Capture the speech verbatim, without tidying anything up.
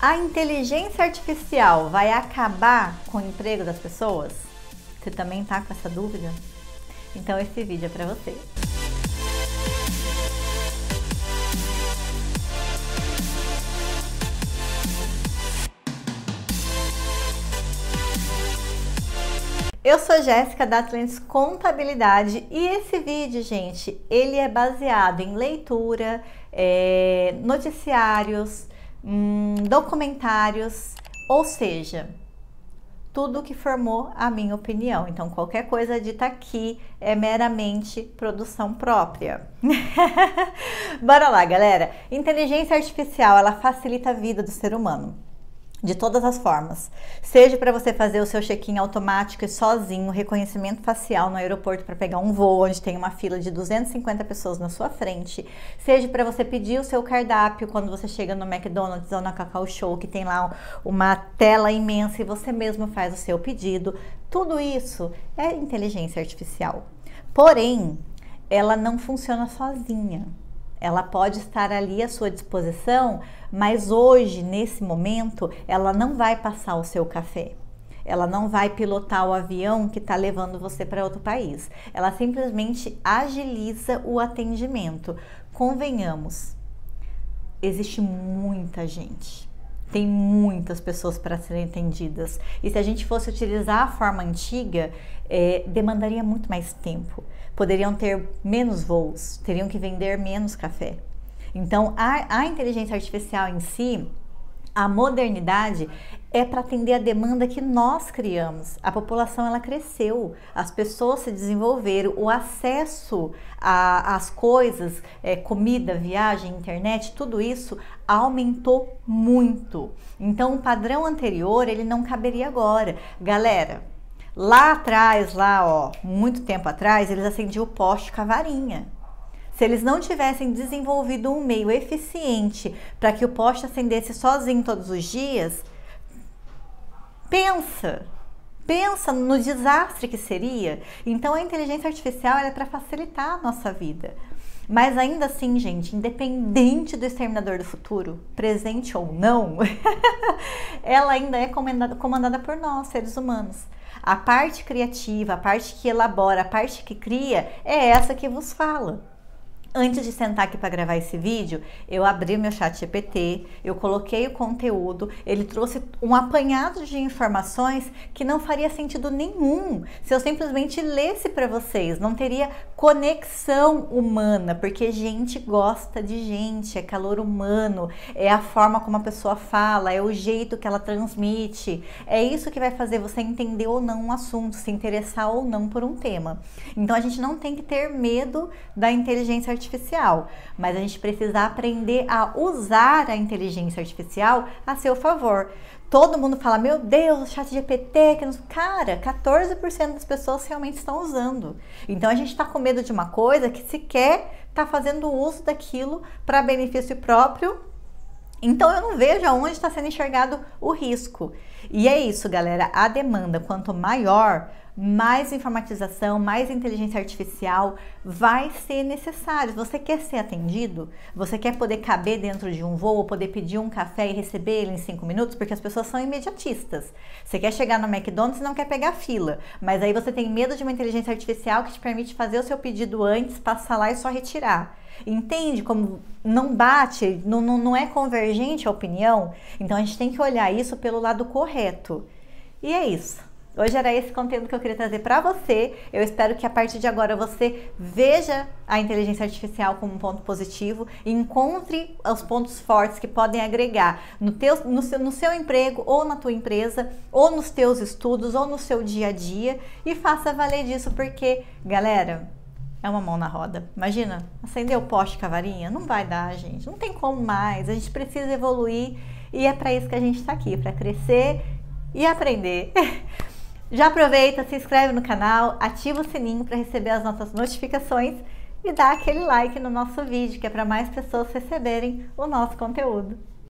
A inteligência artificial vai acabar com o emprego das pessoas? Você também tá com essa dúvida? Então esse vídeo é para você. Eu sou Jéssica da Atlantis Contabilidade e esse vídeo, gente, ele é baseado em leitura, é, noticiários, hum, documentários, ou seja, tudo que formou a minha opinião. Então, qualquer coisa dita aqui é meramente produção própria. Bora lá, galera! Inteligência artificial, ela facilita a vida do ser humano. De todas as formas, seja para você fazer o seu check-in automático e sozinho, reconhecimento facial no aeroporto para pegar um voo onde tem uma fila de duzentas e cinquenta pessoas na sua frente, seja para você pedir o seu cardápio quando você chega no McDonald's ou na Cacau Show, que tem lá uma tela imensa e você mesmo faz o seu pedido, tudo isso é inteligência artificial. Porém, ela não funciona sozinha. Ela pode estar ali à sua disposição, mas hoje, nesse momento, ela não vai passar o seu café. Ela não vai pilotar o avião que está levando você para outro país. Ela simplesmente agiliza o atendimento. Convenhamos, existe muita gente. Tem muitas pessoas para serem atendidas. E se a gente fosse utilizar a forma antiga, é, demandaria muito mais tempo. Poderiam ter menos voos, teriam que vender menos café. Então, a, a inteligência artificial em si, a modernidade, é para atender a demanda que nós criamos. A população, ela cresceu, as pessoas se desenvolveram, o acesso às coisas, é, comida, viagem, internet, tudo isso aumentou muito. Então, o padrão anterior, ele não caberia agora. Galera, lá atrás, lá, ó, muito tempo atrás, eles acendiam o poste com a varinha. Se eles não tivessem desenvolvido um meio eficiente para que o poste acendesse sozinho todos os dias, pensa, pensa no desastre que seria. Então a inteligência artificial é para facilitar a nossa vida. Mas ainda assim, gente, independente do Exterminador do Futuro, presente ou não, ela ainda é comandada, comandada por nós, seres humanos. A parte criativa, a parte que elabora, a parte que cria, é essa que vos fala. Antes de sentar aqui para gravar esse vídeo, eu abri meu chat G P T, eu coloquei o conteúdo, ele trouxe um apanhado de informações que não faria sentido nenhum se eu simplesmente lesse para vocês, não teria conexão humana, porque gente gosta de gente, é calor humano, é a forma como a pessoa fala, é o jeito que ela transmite, é isso que vai fazer você entender ou não um assunto, se interessar ou não por um tema. Então a gente não tem que ter medo da inteligência artificial. artificial, mas a gente precisa aprender a usar a inteligência artificial a seu favor. Todo mundo fala, meu Deus, o chat G P T, que não... cara, quatorze por cento das pessoas realmente estão usando. Então a gente está com medo de uma coisa que sequer está fazendo uso daquilo para benefício próprio. Então eu não vejo aonde está sendo enxergado o risco. E é isso, galera, a demanda quanto maior, mais informatização, mais inteligência artificial vai ser necessário. Você quer ser atendido? Você quer poder caber dentro de um voo, poder pedir um café e receber ele em cinco minutos? Porque as pessoas são imediatistas. Você quer chegar no McDonald's e não quer pegar fila, mas aí você tem medo de uma inteligência artificial que te permite fazer o seu pedido antes, passar lá e só retirar. Entende como não bate, não, não, não é convergente a opinião? Então a gente tem que olhar isso pelo lado correto. E é isso. Hoje era esse conteúdo que eu queria trazer para você. Eu espero que a partir de agora você veja a inteligência artificial como um ponto positivo e encontre os pontos fortes que podem agregar no, teu, no, seu, no seu emprego ou na tua empresa, ou nos teus estudos, ou no seu dia a dia e faça valer disso, porque, galera, é uma mão na roda. Imagina, acender o poste com a varinha? Não vai dar, gente. Não tem como mais. A gente precisa evoluir e é para isso que a gente está aqui, para crescer e aprender. Já aproveita, se inscreve no canal, ativa o sininho para receber as nossas notificações e dá aquele like no nosso vídeo, que é para mais pessoas receberem o nosso conteúdo.